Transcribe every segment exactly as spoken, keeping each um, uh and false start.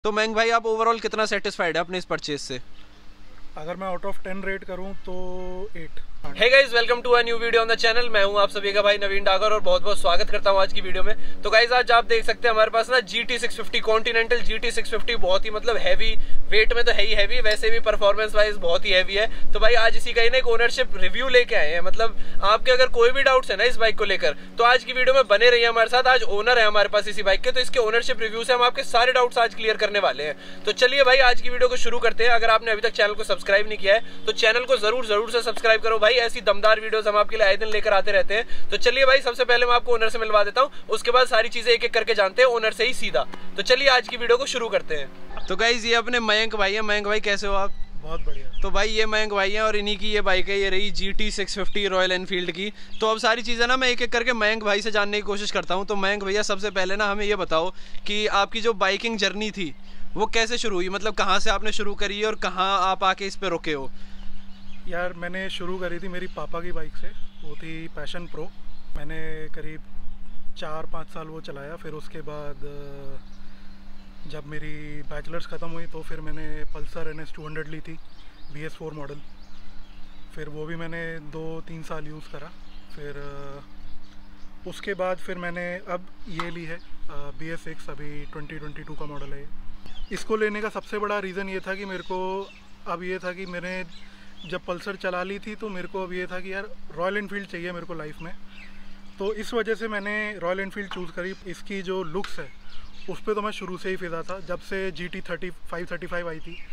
तो मयंक भाई आप ओवरऑल कितना सेटिस्फाइड है अपने इस परचेज से? अगर मैं आउट ऑफ टेन रेट करूं तो eight. Hey guys, welcome to a new video on the channel. मैं हूं आप सभी का भाई नवीन डागर और बहुत बहुत स्वागत करता हूं आज की वीडियो में। तो गाइस आज आप देख सकते हैं हमारे पास ना G T six fifty Continental G T six fifty बहुत ही मतलब हैवी, वेट में तो है ही हैवी, वैसे भी परफॉर्मेंस वाइज बहुत ही हैवी है। तो भाई आज इसी का ही ना एक ओनरशिप रिव्यू लेके आए हैं। मतलब आपके अगर कोई भी डाउट्स है ना इस बाइक को लेकर तो आज की वीडियो में बने रहिए हमारे साथ। आज ओनर है हमारे पास इसी बाइक के, तो इसके ओनरशिप रिव्यू से हम आपके सारे डाउट्स आज क्लियर करने वाले हैं। तो चलिए भाई आज की वीडियो को शुरू करते हैं। अगर आपने अभी तक चैनल को सब्सक्राइब नहीं किया है तो चैनल को जरूर जरूर से सब्सक्राइब करो भाई, ऐसी दमदार वीडियोस हम आपके लिए आए दिन लेकर आते रहते हैं। तो चलिए भाई सबसे पहले मैं आपको ओनर से मिलवा देता हूं, उसके बाद सारी चीजें एक एक करके जानते हैं ओनर से ही सीधा। तो चलिए आज की वीडियो को शुरू करते हैं। तो गाइस ये अपने मयंक भाई है। मयंक भाई कैसे हो आप? बहुत बढ़िया। तो भाई ये मयंक भाई हैं और इन्हीं की ये बाइक है, ये रही G T six fifty Royal Enfield की। तो अब सारी चीज़ें ना मैं एक एक करके मयंक भाई से जानने की कोशिश करता हूँ। तो मयंक भैया सबसे पहले ना हमें ये बताओ कि आपकी जो बाइकिंग जर्नी थी वो कैसे शुरू हुई, मतलब कहाँ से आपने शुरू करी और कहाँ आप आके इस पे रुके हो? यार मैंने शुरू करी थी मेरी पापा की बाइक से, वो थी पैशन प्रो। मैंने करीब चार पाँच साल वो चलाया। फिर उसके बाद जब मेरी बैचलर्स ख़त्म हुई तो फिर मैंने Pulsar N S two hundred ली थी, बी एस फोर मॉडल। फिर वो भी मैंने दो तीन साल यूज़ करा। फिर उसके बाद फिर मैंने अब ये ली है बी एस सिक्स, अभी ट्वेंटी ट्वेंटी टू का मॉडल है। इसको लेने का सबसे बड़ा रीज़न ये था कि मेरे को अब ये था कि मैंने जब पल्सर चला ली थी तो मेरे को अब ये था कि यार रॉयल एनफील्ड चाहिए मेरे को लाइफ में। तो इस वजह से मैंने रॉयल एनफील्ड चूज़ करी। इसकी जो लुक्स है उस पर तो मैं शुरू से ही फिदा था, जब से G T thirty five thirty five आई थी।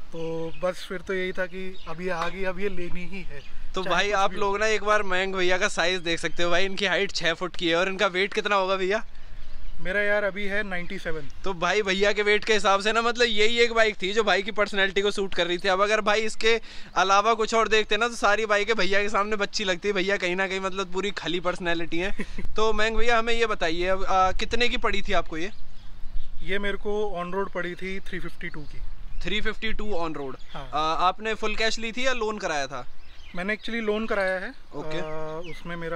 तो बस फिर तो यही था कि अब ये आ गई, अब ये लेनी ही है। तो भाई आप लोग ना एक बार मयंक भैया का साइज़ देख सकते हो भाई। इनकी हाइट छः फुट की है और इनका वेट कितना होगा भैया? मेरा यार अभी है नाइन्टी सेवन। तो भाई भैया के वेट के हिसाब से ना मतलब यही एक बाइक थी जो भाई की पर्सनैलिटी को सूट कर रही थी। अब अगर भाई इसके अलावा कुछ और देखते ना तो सारी बाइकें भैया के सामने बच्ची लगती है। भैया कहीं ना कहीं मतलब पूरी खली पर्सनैलिटी है। तो मयंक भैया हमें ये बताइए अब आ, कितने की पड़ी थी आपको ये? ये मेरे को ऑन रोड पड़ी थी थ्री फिफ्टी टू की। Three fifty two on road. हाँ। आ, आपने फुल कैश ली थी या लोन कराया था? मैंने एक्चुअली लोन कराया है। ओके। आ, उसमें मेरा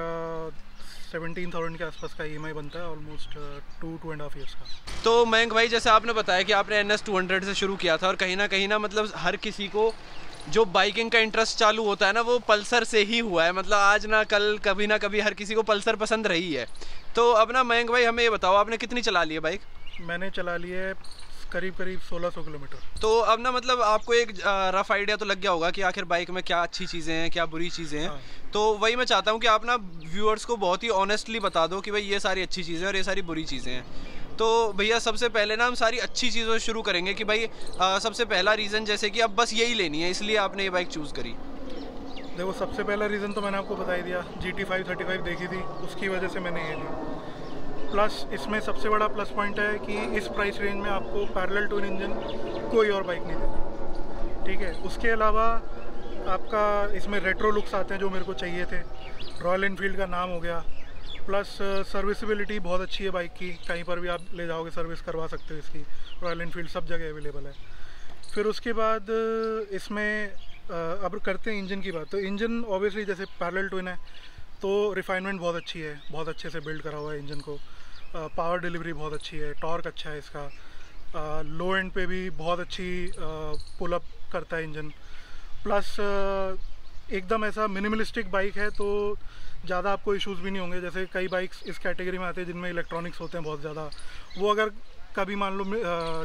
सेवनटीन थाउजेंड के आसपास का ई एम आई बनता है, almost two two and half years का। तो मयंक भाई जैसे आपने बताया कि आपने एन एस टू हंड्रेड से शुरू किया था और कहीं ना कहीं ना मतलब हर किसी को जो बाइकिंग का इंटरेस्ट चालू होता है ना वो पल्सर से ही हुआ है। मतलब आज ना कल कभी ना कभी हर किसी को पल्सर पसंद रही है। तो अब ना मयंक भाई हमें ये बताओ आपने कितनी चला ली है बाइक? मैंने चला ली है करीब करीब सोलह सौ किलोमीटर। तो अब ना मतलब आपको एक रफ आइडिया तो लग गया होगा कि आखिर बाइक में क्या अच्छी चीज़ें हैं क्या बुरी चीज़ें हैं। हाँ। तो वही मैं चाहता हूँ कि आप ना व्यूअर्स को बहुत ही ऑनेस्टली बता दो कि भाई ये सारी अच्छी चीज़ें और ये सारी बुरी चीज़ें हैं। तो भैया सबसे पहले ना हम सारी अच्छी चीज़ों से शुरू करेंगे कि भाई आ, सबसे पहला रीज़न जैसे कि अब बस यही लेनी है इसलिए आपने ये बाइक चूज़ करी। देखो सबसे पहला रीज़न तो मैंने आपको बता ही दिया, G T five thirty five देखी थी उसकी वजह से मैंने ये ली। प्लस इसमें सबसे बड़ा प्लस पॉइंट है कि इस प्राइस रेंज में आपको पैरेलल ट्विन इंजन कोई और बाइक नहीं देती। ठीक है, उसके अलावा आपका इसमें रेट्रो लुक्स आते हैं जो मेरे को चाहिए थे। रॉयल एनफील्ड का नाम हो गया। प्लस सर्विसिबिलिटी बहुत अच्छी है बाइक की, कहीं पर भी आप ले जाओगे सर्विस करवा सकते हो इसकी। रॉयल एनफील्ड सब जगह अवेलेबल है। फिर उसके बाद इसमें अब करते हैं इंजन की बात। तो इंजन ऑब्वियसली जैसे पैरेलल ट्विन है तो रिफाइनमेंट बहुत अच्छी है, बहुत अच्छे से बिल्ड करा हुआ है इंजन को। पावर डिलीवरी बहुत अच्छी है, टॉर्क अच्छा है इसका। लो एंड पे भी बहुत अच्छी पुल अप करता है इंजन। प्लस एकदम ऐसा मिनिमलिस्टिक बाइक है तो ज़्यादा आपको इश्यूज़ भी नहीं होंगे। जैसे कई बाइक्स इस कैटेगरी में आते हैं जिनमें इलेक्ट्रॉनिक्स होते हैं बहुत ज़्यादा, वो अगर कभी मान लो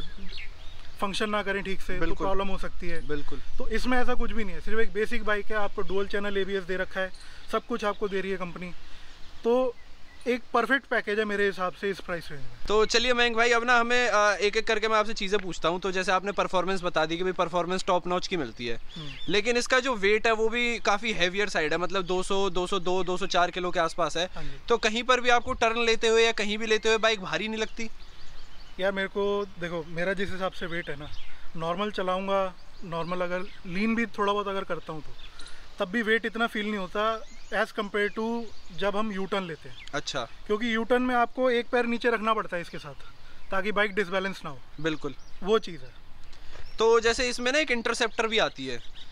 फंक्शन ना करें ठीक से तो प्रॉब्लम हो सकती है। बिल्कुल। तो इसमें ऐसा कुछ भी नहीं है, सिर्फ एक बेसिक बाइक है। आपको dual channel A B S दे रखा है, सब कुछ आपको दे रही है कंपनी। तो एक परफेक्ट पैकेज है मेरे हिसाब से इस प्राइस रेंज में। तो चलिए मयंक भाई अब ना हमें एक एक करके मैं आपसे चीज़ें पूछता हूँ। तो जैसे आपने परफॉर्मेंस बता दी कि भाई परफॉर्मेंस टॉप नॉच की मिलती है, लेकिन इसका जो वेट है वो भी काफ़ी हैवियर साइड है, मतलब दो सौ, दो सौ दो, दो सौ चार किलो के आसपास है। तो कहीं पर भी आपको टर्न लेते हुए या कहीं भी लेते हुए बाइक भारी नहीं लगती? यार मेरे को देखो, मेरा जिस हिसाब से वेट है ना, नॉर्मल चलाऊँगा, नॉर्मल अगर लीन भी थोड़ा बहुत अगर करता हूँ तो तब भी वेट इतना फील नहीं होता एज़ कम्पेयर टू जब हम यू टर्न लेते हैं। अच्छा। क्योंकि यू टर्न में आपको एक पैर नीचे रखना पड़ता है इसके साथ ताकि बाइक डिसबैलेंस ना हो। बिल्कुल, वो चीज़ है। तो जैसे इसमें ना एक इंटरसेप्टर भी आती है,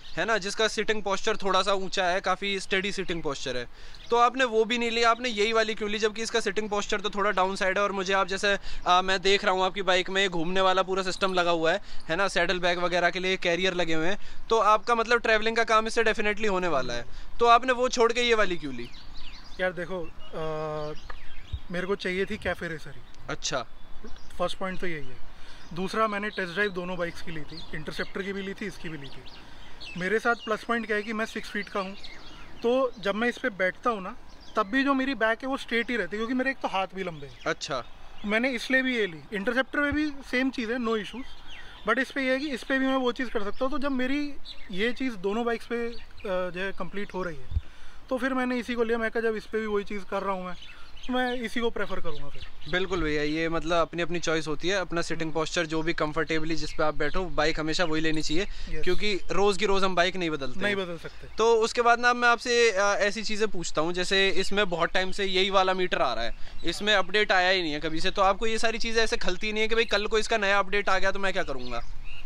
है ना, जिसका सिटिंग पोस्चर थोड़ा सा ऊंचा है, काफ़ी स्टेडी सिटिंग पोस्चर है, तो आपने वो भी नहीं लिया, आपने यही वाली क्यों ली, जबकि इसका सिटिंग पोस्चर तो थोड़ा डाउन साइड है। और मुझे आप जैसे आ, मैं देख रहा हूँ आपकी बाइक में घूमने वाला पूरा सिस्टम लगा हुआ है है ना, सैडल बैग वगैरह के लिए कैरियर लगे हुए हैं, तो आपका मतलब ट्रैवलिंग का काम इससे डेफिनेटली होने वाला है, तो आपने वो छोड़ के ये वाली क्यों ली? यार देखो, आ, मेरे को चाहिए थी कैफे रेसर ही। अच्छा, फर्स्ट पॉइंट तो यही है। दूसरा, मैंने टेस्ट ड्राइव दोनों बाइक्स की ली थी, इंटरसेप्टर की भी ली थी, इसकी भी ली थी। मेरे साथ प्लस पॉइंट क्या है कि मैं सिक्स फीट का हूँ, तो जब मैं इस पर बैठता हूँ ना, तब भी जो मेरी बैक है वो स्ट्रेट ही रहती है, क्योंकि मेरे एक तो हाथ भी लंबे हैं। अच्छा, मैंने इसलिए भी ये ली। इंटरसेप्टर में भी सेम चीज़ है, नो इशूज़, बट इस पर यह है कि इस पर भी मैं वो चीज़ कर सकता हूँ। तो जब मेरी ये चीज़ दोनों बाइक्स पे जो है कंप्लीट हो रही है, तो फिर मैंने इसी को लिया। मैं कहा जब इस पर भी वही चीज़ कर रहा हूँ मैं, मैं इसी को प्रेफर करूँगा फिर। बिल्कुल भैया, ये मतलब अपनी अपनी चॉइस होती है, अपना सिटिंग पोस्चर जो भी कंफर्टेबली जिस पे आप बैठो, बाइक हमेशा वही लेनी चाहिए। yes. क्योंकि रोज़ की रोज़ हम बाइक नहीं बदलते नहीं बदल सकते। तो उसके बाद ना मैं आपसे ऐसी चीज़ें पूछता हूँ, जैसे इसमें बहुत टाइम से यही वाला मीटर आ रहा है, इसमें अपडेट आया ही नहीं है कभी से, तो आपको ये सारी चीज़ें ऐसे खलती नहीं है कि भाई कल को इसका नया अपडेट आ गया तो मैं क्या करूँगा?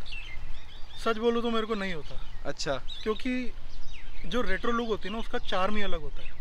सच बोलूँ तो मेरे को नहीं होता। अच्छा, क्योंकि जो रेट्रो लुक होती है ना, उसका चार्म ही अलग होता है।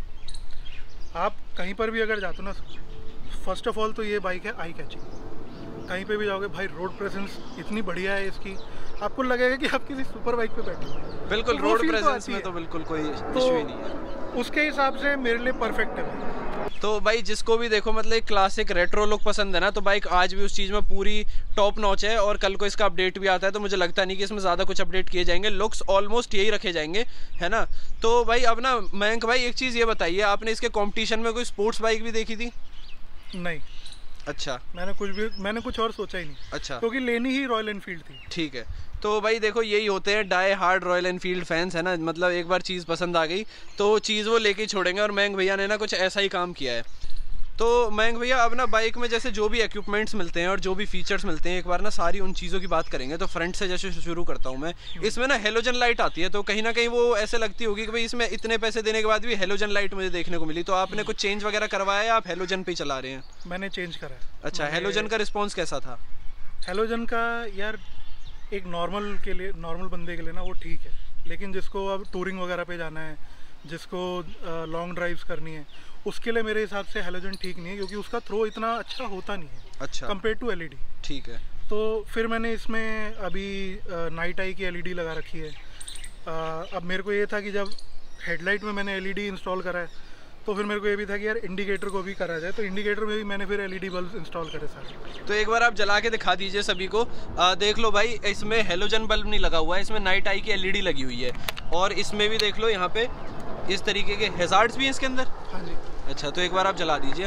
आप कहीं पर भी अगर जाते हो ना, फर्स्ट ऑफ ऑल तो ये बाइक है आई कैचिंग। कहीं पे भी जाओगे भाई, रोड प्रेजेंस इतनी बढ़िया है इसकी, आपको लगेगा कि आप किसी सुपर बाइक पे बैठे हो। बिल्कुल, तो रोड प्रेजेंस में तो बिल्कुल कोई इशू ही नहीं है। उसके हिसाब से मेरे लिए परफेक्ट है भाई। तो भाई जिसको भी देखो मतलब एक क्लासिक रेट्रो लुक पसंद है ना, तो बाइक आज भी उस चीज़ में पूरी टॉप नॉच है, और कल को इसका अपडेट भी आता है, तो मुझे लगता नहीं कि इसमें ज़्यादा कुछ अपडेट किए जाएंगे, लुक्स ऑलमोस्ट यही रखे जाएंगे, है ना। तो भाई अब ना मयंक भाई एक चीज़ ये बताइए, आपने इसके कॉम्पिटिशन में कोई स्पोर्ट्स बाइक भी देखी थी? नहीं। अच्छा, मैंने कुछ भी मैंने कुछ और सोचा ही नहीं। अच्छा, क्योंकि लेनी ही रॉयल एनफील्ड थी। ठीक है, तो भाई देखो यही होते हैं die hard Royal Enfield fans, है ना, मतलब एक बार चीज़ पसंद आ गई तो चीज़ वो लेके छोड़ेंगे, और मयंक भैया ने ना कुछ ऐसा ही काम किया है। तो मयंक भैया अब ना बाइक में जैसे जो भी इक्विपमेंट्स मिलते हैं और जो भी फीचर्स मिलते हैं, एक बार ना सारी उन चीज़ों की बात करेंगे। तो फ्रंट से जैसे शुरू करता हूँ मैं, इसमें ना हेलोजन लाइट आती है, तो कहीं ना कहीं वो ऐसे लगती होगी कि भाई इसमें इतने पैसे देने के बाद भी हेलोजन लाइट मुझे देखने को मिली, तो आपने कुछ चेंज वगैरह करवाया या आप हेलोजन पे चला रहे हैं? मैंने चेंज करा है। अच्छा, हेलोजन का रिस्पॉन्स कैसा था? हेलोजन का यार एक नॉर्मल के लिए, नॉर्मल बंदे के लिए ना वो ठीक है, लेकिन जिसको अब टूरिंग वगैरह पे जाना है, जिसको लॉन्ग ड्राइव्स करनी है, उसके लिए मेरे हिसाब से हेलोजन ठीक नहीं है, क्योंकि उसका थ्रो इतना अच्छा होता नहीं है। अच्छा, कंपेयर टू एलईडी। ठीक है, तो फिर मैंने इसमें अभी नाइट आई की एलईडी लगा रखी है। आ, अब मेरे को ये था कि जब हेडलाइट में मैंने एलईडी इंस्टॉल करा है, तो फिर मेरे को ये भी था कि यार इंडिकेटर को भी करा जाए, तो इंडिकेटर में भी मैंने फिर एलईडी बल्ब इंस्टॉल करे सारे। तो एक बार आप जला के दिखा दीजिए सभी को। आ, देख लो भाई, इसमें हेलोजन बल्ब नहीं लगा हुआ है, इसमें नाइट आई की एलईडी लगी हुई है, और इसमें भी देख लो यहाँ पे इस तरीके के हैजार्ड्स भी हैं इसके अंदर। हाँ जी। अच्छा, तो एक बार आप जला दीजिए,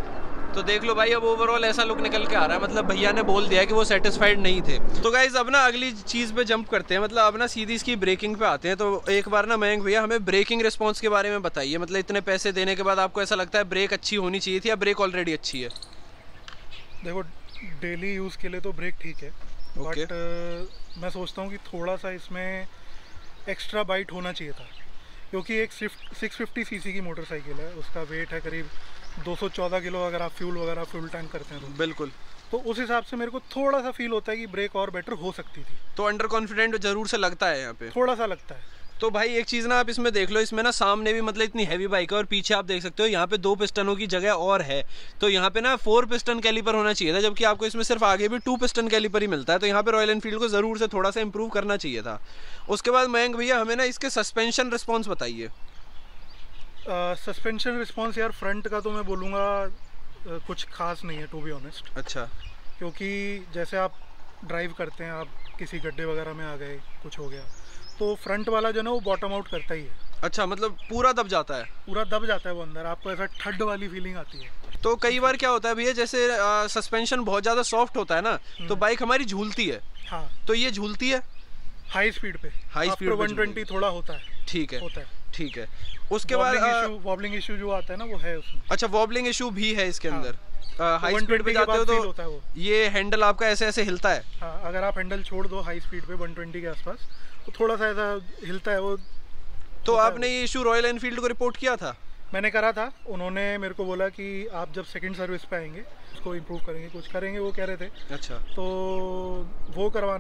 तो देख लो भाई अब ओवरऑल ऐसा लुक निकल के आ रहा है, मतलब भैया ने बोल दिया कि वो सेटिस्फाइड नहीं थे। तो गाइज अब ना अगली चीज़ पे जंप करते हैं, मतलब अब ना सीधी इसकी ब्रेकिंग पे आते हैं। तो एक बार ना मयंक भैया हमें ब्रेकिंग रिस्पॉन्स के बारे में बताइए, मतलब इतने पैसे देने के बाद आपको ऐसा लगता है ब्रेक अच्छी होनी चाहिए थी या ब्रेक ऑलरेडी अच्छी है? देखो, डेली यूज़ के लिए तो ब्रेक ठीक है, बट uh, मैं सोचता हूँ कि थोड़ा सा इसमें एक्स्ट्रा बाइट होना चाहिए था, क्योंकि एक सिक्स फिफ्टी सीसी की मोटरसाइकिल है, उसका वेट है करीब दो सौ चौदह किलो, अगर आप फ्यूल वगैरह फुल टैंक करते हैं तो। बिल्कुल, तो उस हिसाब से मेरे को थोड़ा सा फील होता है कि ब्रेक और बेटर हो सकती थी। तो अंडर कॉन्फिडेंट जरूर से लगता है यहाँ पे, थोड़ा सा लगता है। तो भाई एक चीज़ ना आप इसमें देख लो, इसमें ना सामने भी मतलब इतनी हैवी बाइक है, और पीछे आप देख सकते हो यहाँ पे दो पिस्टनों की जगह और है, तो यहाँ पे ना फोर पिस्टन कैलिपर होना चाहिए था, जबकि आपको इसमें सिर्फ आगे भी टू पिस्टन कैलिपर ही मिलता है। तो यहाँ पे रॉयल एनफील्ड को ज़रूर से थोड़ा सा इंप्रूव करना चाहिए था। उसके बाद मयंक भैया हमें ना इसके सस्पेंशन रिस्पॉन्स बताइए। सस्पेंशन रिस्पॉन्स यार फ्रंट का तो मैं बोलूँगा uh, कुछ खास नहीं है, टू बी ऑनेस्ट। अच्छा, क्योंकि जैसे आप ड्राइव करते हैं, आप किसी गड्ढे वगैरह में आ गए, कुछ हो गया, तो फ्रंट वाला जो है ना वो बॉटम आउट करता ही है। अच्छा, मतलब पूरा दब जाता है? पूरा दब जाता है वो अंदर, आपको ऐसा ठंड वाली फीलिंग आती है। तो कई बार क्या होता है भैया, जैसे सस्पेंशन बहुत ज़्यादा सॉफ्ट होता है ना, तो बाइक हमारी झूलती है। हाँ, तो ये झूलती है हाई स्पीड पे, हाई स्पीड वन ट्वेंटी थोड़ा होता है। ठीक है, होता है। ठीक है, उसके बाद वॉबलिंग इशू जो आता है ना वो है उसमें। अच्छा, वॉबलिंग इशू भी है इसके अंदर। हाई स्पीड पे जाते हो तो ये हैंडल आपका ऐसे ऐसे हिलता है। हाँ, अगर आप हैंडल छोड़ दो हाई स्पीड पे वन ट्वेंटी के आसपास, तो थोड़ा सा ऐसा हिलता है वो। तो आपने ये इशू रॉयल एनफील्ड को रिपोर्ट किया था? मैंने करा था, उन्होंने मेरे को बोला कि आप जब सेकंड सर्विस पे आएंगे उसको इम्प्रूव करेंगे, कुछ करेंगे वो कह रहे थे। अच्छा, तो वो करवाना है,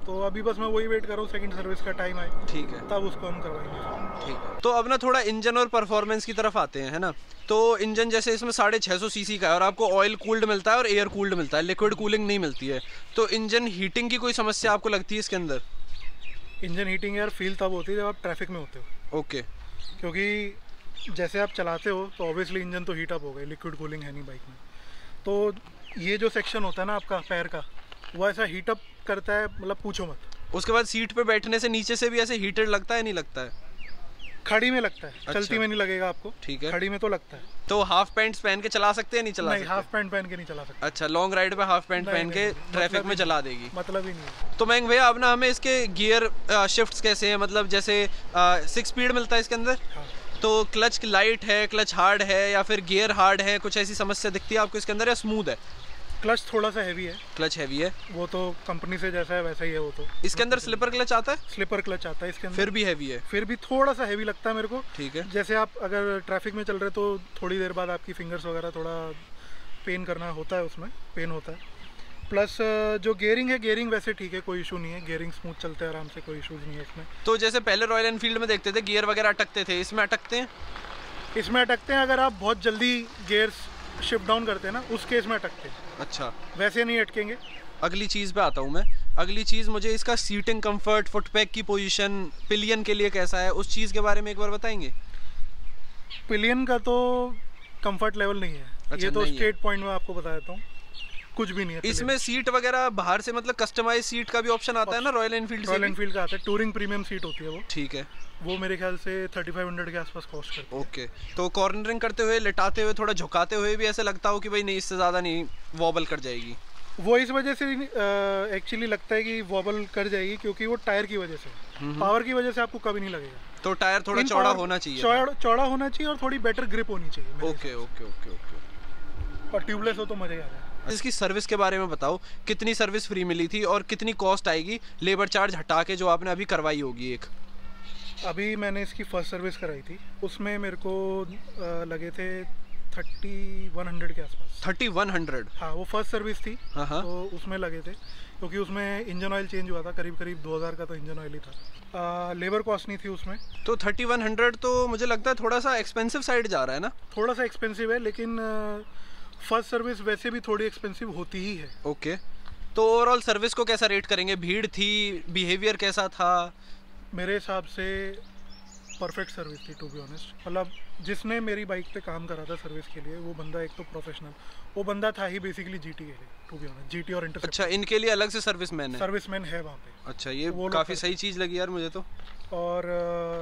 तो अभी बस मैं वही वेट कर रहा हूँ सेकंड सर्विस का टाइम आए, ठीक है, तब उसको हम करवाएंगे। ठीक है। तो अब ना थोड़ा इंजन और परफॉर्मेंस की तरफ आते हैं, है ना। तो इंजन जैसे इसमें साढ़े छः सौ सीसी का है और आपको ऑयल कूल्ड मिलता है और एयर कूल्ड मिलता है, लिक्विड कूलिंग नहीं मिलती है। तो इंजन हीटिंग की कोई समस्या आपको लगती है इसके अंदर? इंजन हीटिंग यार फील तब होती है जब आप ट्रैफिक में होते हो। ओके। क्योंकि जैसे आप चलाते हो तो ऑब्वियसली इंजन तो हीट अप हो गई, लिक्विड कूलिंग है नहीं बाइक में। तो ये जो सेक्शन होता है ना आपका पैर का, वो ऐसा हीट अप करता है, मतलब पूछो मत। उसके बाद सीट पे बैठने से नीचे से भी ऐसे हीटेड लगता है, नहीं लगता है? खड़ी में लगता है, अच्छा। चलती में नहीं लगेगा आपको, ठीक है। खड़ी में तो लगता है। तो हाफ पैंट्स पहन के चला सकते हैं, नहीं चला नहीं, सकते? हाफ पैंट पहन के नहीं चला सकते। अच्छा, लॉन्ग राइड पे हाफ पैंट नहीं, पहन नहीं, के नहीं, ट्रैफिक मतलब में ही चला देगी? मतलब ही नहीं। तो मैं भैया अब ना हमें इसके गियर शिफ्ट्स कैसे हैं, मतलब जैसे सिक्स स्पीड मिलता है इसके अंदर, हाँ। तो क्लच लाइट है, क्लच हार्ड है या फिर गियर हार्ड है, कुछ ऐसी समस्या दिखती है आपको इसके अंदर, या स्मूथ है? क्लच थोड़ा सा हैवी है। क्लच हैवी है, वो तो कंपनी से जैसा है वैसा ही है वो तो। इसके अंदर स्लिपर क्लच आता है? स्लिपर क्लच आता है इसके अंदर, फिर भी हैवी है? फिर भी थोड़ा सा हैवी लगता है मेरे को। ठीक है। जैसे आप अगर ट्रैफिक में चल रहे तो थोड़ी देर बाद आपकी फिंगर्स वगैरह थोड़ा पेन करना होता है, उसमें पेन होता है। प्लस जो गियरिंग है, गियरिंग वैसे ठीक है, कोई इशू नहीं है, गियरिंग स्मूथ चलते हैं आराम से, कोई इशूज़ नहीं है इसमें। तो जैसे पहले रॉयल एनफील्ड में देखते थे गियर वगैरह अटकते थे, इसमें अटकते हैं? इसमें अटकते हैं, अगर आप बहुत जल्दी गियर्स शिफ्ट डाउन करते हैं ना, उस केस में अटकते हैं। अच्छा, वैसे नहीं अटकेंगे। अगली चीज़ पे आता हूँ मैं। अगली चीज़ मुझे इसका सीटिंग कंफर्ट, फुटपैक की पोजीशन, पिलियन के लिए कैसा है, उस चीज़ के बारे में एक बार बताएंगे? पिलियन का तो कंफर्ट लेवल नहीं है। अच्छा, ये तो नहीं स्ट्रेट पॉइंट में आपको बता देता हूँ, कुछ भी नहीं है। इसमें सीट वगैरह बाहर से मतलब कस्टमाइज सीट का भी ऑप्शन आता है ना रॉयल एनफील्ड से? रॉयल एनफील्ड का आता है, टूरिंग प्रीमियम सीट होती है वो। ठीक है। वो मेरे ख्याल से थर्टी फाइव हंड्रेड के आसपास कॉस्ट करती है। ओके। तो कॉर्नरिंग करते हुए, लेटाते हुए, थोड़ा झुकाते हुए भी ऐसा लगता हो कि भाई नहीं इससे ज़्यादा नहीं वॉबल कर जाएगी? वो इस वजह से एक्चुअली लगता है कि वॉबल कर जाएगी क्योंकि वो टायर की वजह से, पावर की वजह से आपको कभी नहीं लगेगा। तो टायर थोड़ा चौड़ा होना चाहिए? चौड़ा चौड़ा होना चाहिए और थोड़ी बेटर ग्रिप होनी चाहिए। Okay okay okay okay. और ट्यूबलेस हो तो मजा ही आ जाए। इसकी सर्विस के बारे में बताओ, कितनी सर्विस फ्री मिली थी और कितनी कॉस्ट आएगी लेबर चार्ज हटा के, जो आपने अभी करवाई होगी एक? अभी मैंने इसकी फर्स्ट सर्विस कराई थी, उसमें मेरे को लगे थे थर्टी वन हंड्रेड के आसपास। Thirty one hundred? हाँ, वो फर्स्ट सर्विस थी। हाँ हाँ। तो उसमें लगे थे क्योंकि उसमें इंजन ऑयल चेंज हुआ था, करीब करीब दो हज़ार का तो इंजन ऑयल ही था। लेबर कॉस्ट नहीं थी उसमें। तो थर्टी वन हंड्रेड तो मुझे लगता है थोड़ा सा एक्सपेंसिव साइड जा रहा है ना? थोड़ा सा एक्सपेंसिव है, लेकिन फर्स्ट सर्विस वैसे भी थोड़ी एक्सपेंसिव होती ही है। ओके। तो ओवरऑल सर्विस को कैसा रेट करेंगे? भीड़ थी, बिहेवियर कैसा था? मेरे हिसाब से परफेक्ट सर्विस थी, टू बी ऑनेस्ट। मतलब जिसने मेरी बाइक पे काम करा था सर्विस के लिए, वो बंदा एक तो प्रोफेशनल, वो बंदा था ही बेसिकली जीटी के लिए, टू बी ऑनेस्ट। जीटी और इंटरसेप्टर। अच्छा, इनके लिए अलग से सर्विसमैन है? सर्विसमैन है वहाँ पे। अच्छा, ये तो काफ़ी सही चीज़ लगी यार मुझे तो। और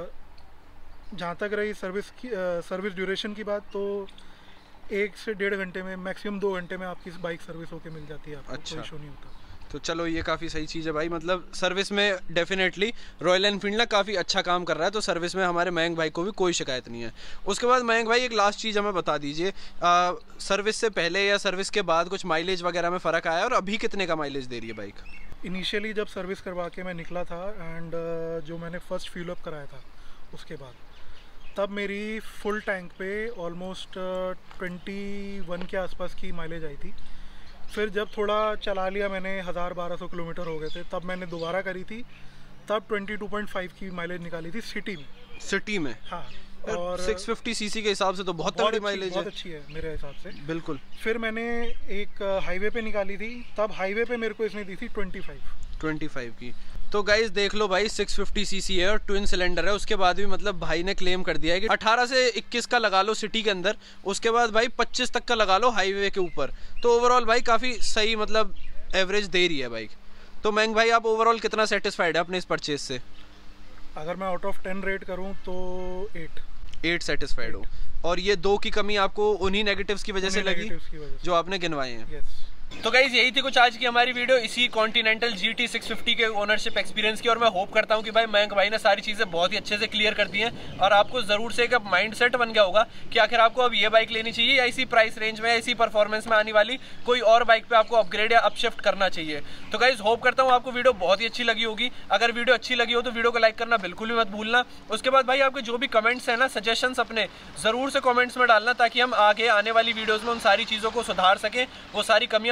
जहाँ तक रही सर्विस की, सर्विस ड्यूरेशन की बात, तो एक से डेढ़ घंटे में, मैक्सिमम दो घंटे में आपकी बाइक सर्विस होके मिल जाती है आपको। अच्छा। कोई इशू नहीं होता। तो चलो, ये काफ़ी सही चीज़ है भाई, मतलब सर्विस में डेफिनेटली रॉयल एनफील्ड ना काफ़ी अच्छा काम कर रहा है। तो सर्विस में हमारे मयंक भाई को भी कोई शिकायत नहीं है। उसके बाद मयंक भाई एक लास्ट चीज़ हमें बता दीजिए, सर्विस से पहले या सर्विस के बाद कुछ माइलेज वगैरह में फ़र्क आया और अभी कितने का माइलेज दे रही है बाइक? इनिशियली जब सर्विस करवा के मैं निकला था एंड जो मैंने फर्स्ट फ्यूल अप कराया था उसके बाद, तब मेरी फुल टैंक पे ऑलमोस्ट ट्वेंटी वन के आसपास की माइलेज आई थी। फिर जब थोड़ा चला लिया मैंने, हज़ार बारह सौ किलोमीटर हो गए थे, तब मैंने दोबारा करी थी, तब बाईस पॉइंट पाँच की माइलेज निकाली थी सिटी में। सिटी में? हाँ। और छह सौ पचास सीसी के हिसाब से तो बहुत तगड़ी माइलेज है। बहुत अच्छी है मेरे हिसाब से। बिल्कुल। फिर मैंने एक हाईवे पे निकाली थी, तब हाईवे पे मेरे को इसने दी थी पच्चीस पच्चीस की। तो गाइस देख लो भाई, छह सौ पचास सीसी है और ट्विन सिलेंडर है। उसके बाद भी मतलब भाई ने क्लेम कर दिया है कि अठारह से इक्कीस का लगा लो सिटी के अंदर, उसके बाद भाई पच्चीस तक का लगा लो हाईवे के ऊपर। तो ओवरऑल भाई काफ़ी सही मतलब एवरेज दे रही है बाइक। तो मयंक भाई, आप ओवरऑल कितना सेटिस्फाइड है अपने इस परचेज से? अगर मैं आउट ऑफ टेन रेट करूँ तो एट एट सेटिस्फाइड हो। और ये दो की कमी आपको उन्हीं नेगेटिव्स की वजह से लगी जो आपने गिनवाए हैं? यस। तो गाइज यही थी कुछ आज की हमारी वीडियो इसी Continental G T six fifty के ओनरशिप एक्सपीरियंस की। और मैं होप करता हूँ कि भाई मयंक भाई ने सारी चीज़ें बहुत ही अच्छे से क्लियर कर दी हैं और आपको ज़रूर से एक अब माइंड सेट बन गया होगा कि आखिर आपको अब ये बाइक लेनी चाहिए या इसी प्राइस रेंज में, इसी परफॉर्मेंस में आने वाली कोई और बाइक पे आपको अपग्रेड या अपशिफ्ट करना चाहिए। तो गाइज होप करता हूँ आपको वीडियो बहुत ही अच्छी लगी होगी। अगर वीडियो अच्छी लगी हो तो वीडियो को लाइक करना बिल्कुल भी मत भूलना। उसके बाद भाई आपके जो भी कमेंट्स हैं ना, सजेशंस अपने ज़रूर से कमेंट्स में डालना, ताकि हम आगे आने वाली वीडियोज़ में उन सारी चीज़ों को सुधार सकें, वो सारी कमियाँ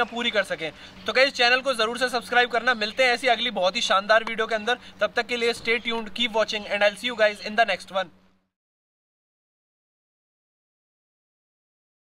पूरी कर सकें। तो गाइस चैनल को जरूर से सब्सक्राइब करना। मिलते हैं ऐसी अगली बहुत ही शानदार वीडियो के अंदर, तब तक के लिए stay tuned, keep watching and I will see you guys in the next one.